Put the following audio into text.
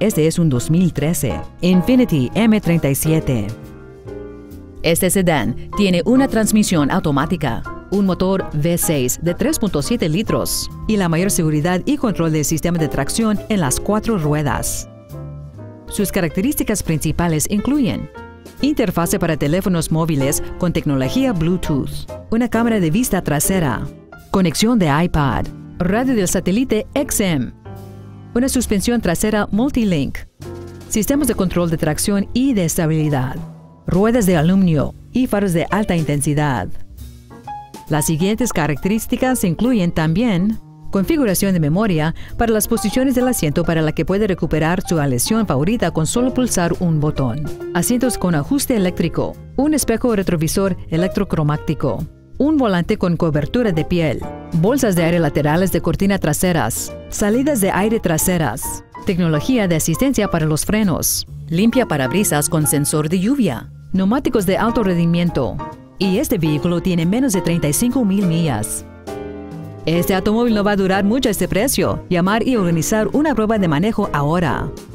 Este es un 2013 Infiniti M37. Este sedán tiene una transmisión automática, un motor V6 de 3.7 litros y la mayor seguridad y control del sistema de tracción en las 4 ruedas. Sus características principales incluyen interfase para teléfonos móviles con tecnología Bluetooth, una cámara de vista trasera, conexión de iPad, radio del satélite XM, una suspensión trasera Multilink, sistemas de control de tracción y de estabilidad, ruedas de aluminio y faros de alta intensidad. Las siguientes características incluyen también configuración de memoria para las posiciones del asiento para la que puede recuperar su aleación favorita con solo pulsar un botón, asientos con ajuste eléctrico, un espejo retrovisor electrocromático, un volante con cobertura de piel, bolsas de aire laterales de cortina traseras, salidas de aire traseras, tecnología de asistencia para los frenos, limpia parabrisas con sensor de lluvia, neumáticos de alto rendimiento, y este vehículo tiene menos de 35,000 millas. Este automóvil no va a durar mucho a este precio. Llamar y organizar una prueba de manejo ahora.